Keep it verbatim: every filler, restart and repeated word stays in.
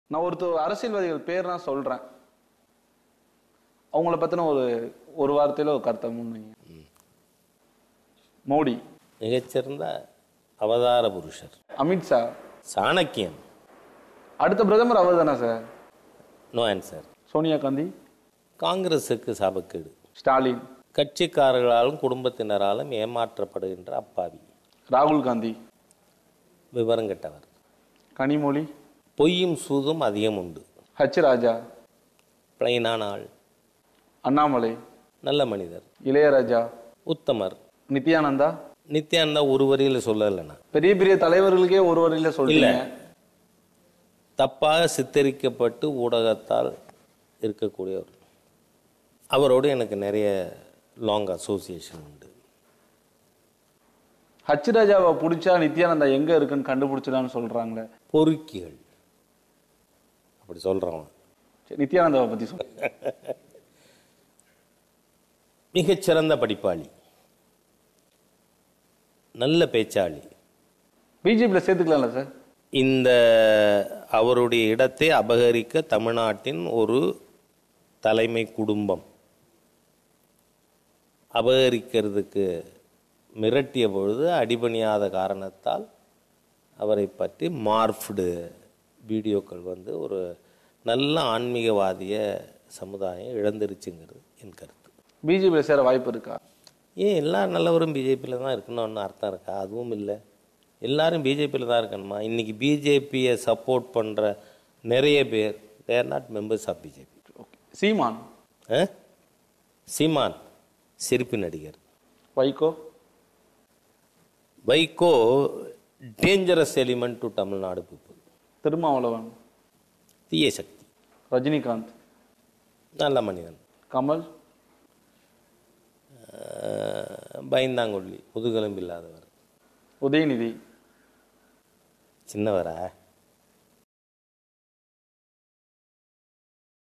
நான் ஒருத்தர் அரசியல்வாதிகள் பேர் நான் சொல்றேன், அவங்கள பத்தின ஒரு ஒரு வார்த்தையில ஒரு கருத்தை முன்வைங்க. மோடி மிகச்சிறந்த அவதார புருஷர். அமித்ஷா சாணக்கியன். அடுத்த பிரதமர் அவர் தானே sir? No answer. Sonia Gandhi காங்கிரஸுக்கு சாபக்கேடு. ஸ்டாலின் கட்சிக்காரர்களாலும் குடும்பத்தினராலும் ஏமாற்றப்படுகின்ற அப்பாவி. ராகுல் காந்தி விவரம் கெட்டவர். கனிமொழி பொய்யும் சூதும் அதிகம் உண்டு. ஹச் ராஜா பிளைனான ஆள். அண்ணாமலை நல்ல மனிதர். இளையராஜா உத்தமர். நித்யானந்தா நித்யானந்தா ஒரு வரியில் சொல்லலைண்ணா, பெரிய பெரிய தலைவர்களுக்கே ஒரு வரியில சொல்ல தப்பாக சித்தரிக்கப்பட்டு ஊடகத்தால் இருக்கக்கூடியவர். அவரோடு எனக்கு நிறைய லாங் அசோசியேஷன் உண்டு. ஹச் ராஜாவை பிடிச்சா நித்யானந்தா எங்க இருக்குன்னு கண்டுபிடிச்சிடான்னு சொல்றாங்களே. பொறுக்கிகள் அப்படி சொல்றாங்க. நித்யானந்தாவை பத்தி சொல்ல. மிகச்சிறந்த படிப்பாளி, நல்ல பேச்சாளி. பிஜேபியில் சேர்த்துக்கலாம்ல சார்? இந்த அவருடைய இடத்தை அபகரிக்க தமிழ்நாட்டின் ஒரு தலைமை குடும்பம் அபகரிக்கிறதுக்கு மிரட்டிய பொழுது அடிபணியாத காரணத்தால் அவரை பற்றி மார்ஃப்டு வீடியோக்கள் வந்து ஒரு நல்ல ஆன்மீகவாதிய சமுதாயம் இழந்துருச்சுங்கிறது என் கருத்து. பிஜேபியில் சேர வாய்ப்பு இருக்கா? ஏன் எல்லா நல்லவரும் பிஜேபியில் தான் இருக்கணும்னு அர்த்தம் இருக்கா? அதுவும் இல்லை. எல்லாரும் பிஜேபியில் தான் இருக்கணுமா? இன்றைக்கி பிஜேபியை சப்போர்ட் பண்ணுற நிறைய பேர் they're not members of BJP. Seeman Seeman சிரிப்பு நடிகர். Vaiko Vaiko dangerous element to Tamil Nadu people. Thirumavalavan தீய சக்தி. ரஜினிகாந்த் நல்ல மனிதன். கமல் பயந்தாங்கொல்லி, முதுகெலும்பு இல்லாதவர். உதயநிதி சின்னவரா?